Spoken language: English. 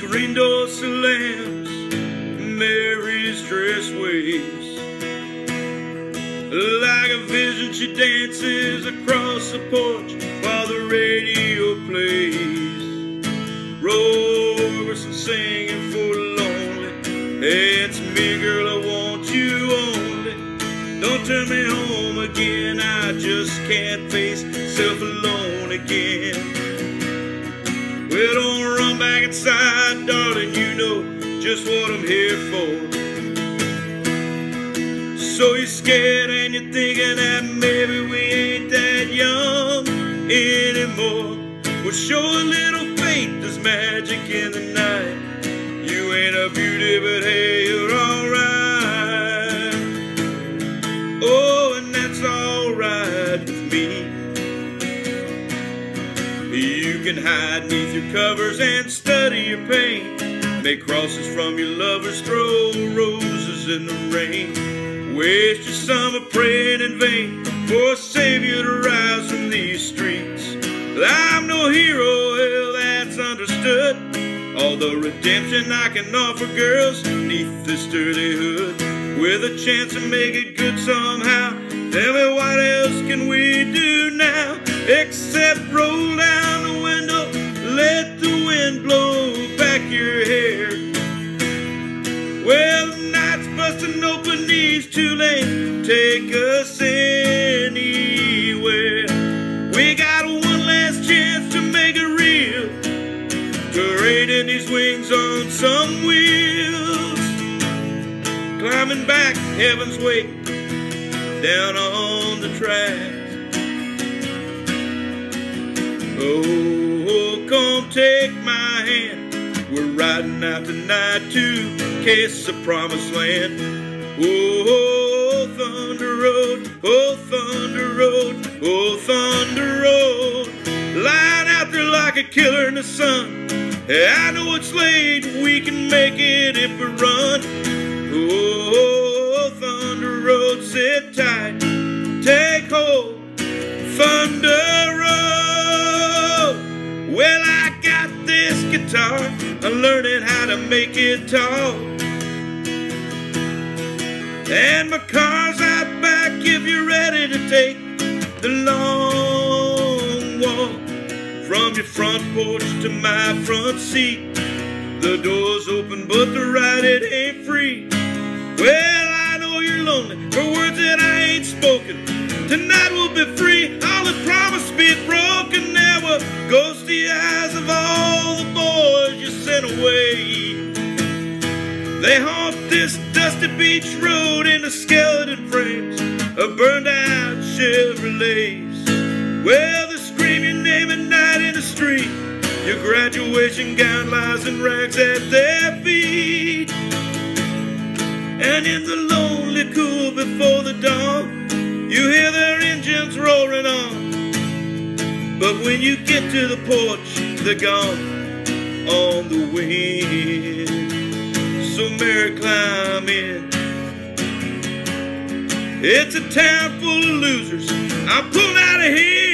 Green door slams, Mary's dress waves. Like a vision she dances across the porch while the radio plays. Roy Orbison singing forlornly, hey, it's me, girl, I want you only. Don't turn me home again, I just can't face myself alone again. Well, don't run back inside, darling, you know just what I'm here for. So you're scared and you're thinking that maybe we ain't that young anymore. Well, show a little faith, there's magic in the night. You ain't a beauty, but hey, you're alright. Oh, and that's alright with me. You can hide neath your covers and study your pain. Make crosses from your lovers, throw roses in the rain. Waste your summer praying in vain for a savior to rise from these streets. I'm no hero, hell, that's understood. All the redemption I can offer girls neath this dirty hood, with a chance to make it good somehow. Tell me, what else can we do now except roll down the window, let the wind blow back your hair? Well, the night's busting open, these two lanes take us anywhere. We got one last chance to make it real, parading these wings on some wheels, climbing back heaven's way down on the tracks. Oh, come take my hand, we're riding out tonight to kiss the promised land. Oh, Thunder Road, oh, Thunder Road, oh, Thunder Road. Lying out there like a killer in the sun. I know it's late, we can make it if we run. Oh, Thunder Road, sit tight, take hold, Thunder Road. Well, I got this guitar, I'm learning how to make it talk. And my car's out back if you're ready to take the long walk. From your front porch to my front seat, the door's open but the ride, it ain't free. Well, I know you're lonely for words that I ain't spoken. Tonight we'll be free, all the promise be broken. There were ghosty eyes of all the boys you sent away. They haunt this dusty beach road in the skeleton frames of burned out Chevrolets. Well, they scream your name at night in the street, your graduation gown lies in rags at their feet. And in the lonely cool before the dawn, you hear their engines roaring on. But when you get to the porch, they're gone on the wind. So Mary, climb in. It's a town full of losers, I'm pulling out of here.